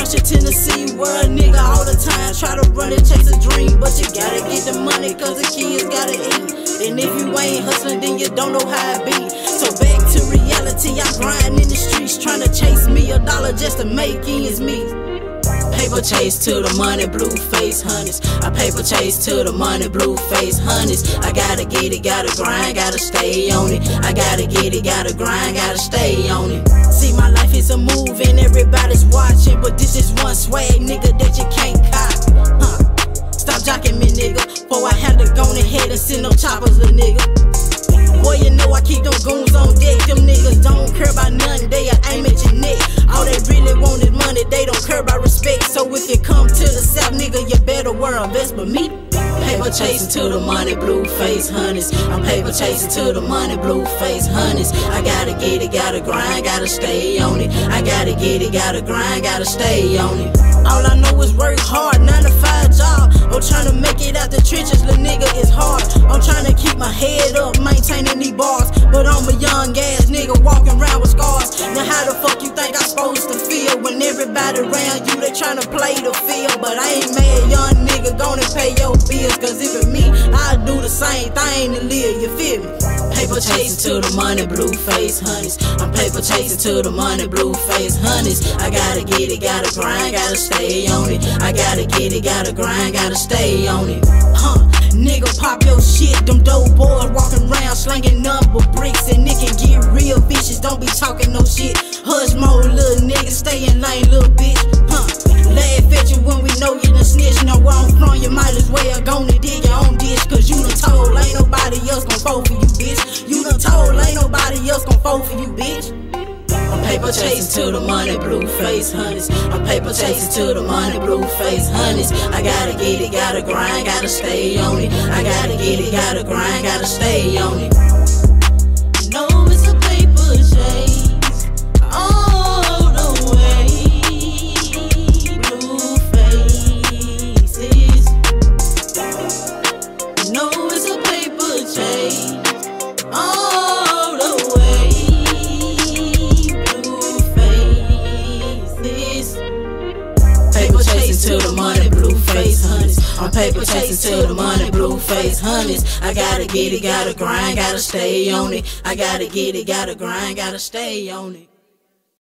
Structure Tennessee, where a nigga all the time try to run and chase a dream. But you gotta get the money, cause the kids gotta eat. And if you ain't hustling, then you don't know how it be. So back to reality, I grind in the streets, trying to chase me $1 just to make ends meet. Paper chase to the money, blue face honeys. I paper chase to the money, blue face honeys. I gotta get it, gotta grind, gotta stay on it. I gotta get it, gotta grind, gotta stay on it. See, my life is a move and everybody's watching, but this is one swag, nigga, that you can't copy. Stop jocking me, nigga, before I had to go ahead and send no choppers, little nigga. Boy, you know I keep them goons on deck. Them niggas don't care about nothing, they aim at your neck. All they really want is money, they don't care about respect. So if you come to the South, nigga, you better wear a vest. But me, paper chasing to the money, blue face honeys. I'm paper chasing to the money, blue face honeys. I gotta get it, gotta grind, gotta stay on it. I gotta get it, gotta grind, gotta stay on it. All I know is work hard, 9 to 5 job. I'm trying to make it out the trenches, little nigga, it's hard. I'm trying to keep my head up, maintaining these bars. But I'm a young ass nigga walking around with scars. Now how the fuck you think I'm supposed to feel when everybody around you, they trying to play the field? But I ain't mad, young nigga, gonna pay your bills. Cause if it's me, I'll do the same thing to live, you feel me? Paper chasing to the money, blue face honeys. I'm paper chasing to the money, blue face honeys. I gotta get it, gotta grind, gotta stay on it. I gotta get it, gotta grind, gotta stay on it. Nigga, pop your shit. Them dope boys walking around slanging number bricks, and it can get real vicious. Don't be talking no shit. Hush more, little nigga, stay in lane, little bitch. Laugh at you when we know you done snitch. Know where I'm from, you might as well go and dig your own dish. Cause you done told ain't nobody else gon' vote for you, bitch. You done told ain't nobody else gon' vote for you, bitch. I'm paper chasing to the money, blue face honeys. I'm paper chasing to the money, blue face honeys. I gotta get it, gotta grind, gotta stay on it. I gotta get it, gotta grind, gotta stay on it. No, it's a paper chase all the way. Blue faces. No, it's a paper chase all the way. Paper chasing to the money, blue face honeys. I'm paper chasing to the money, blue face honeys. I gotta get it, gotta grind, gotta stay on it. I gotta get it, gotta grind, gotta stay on it.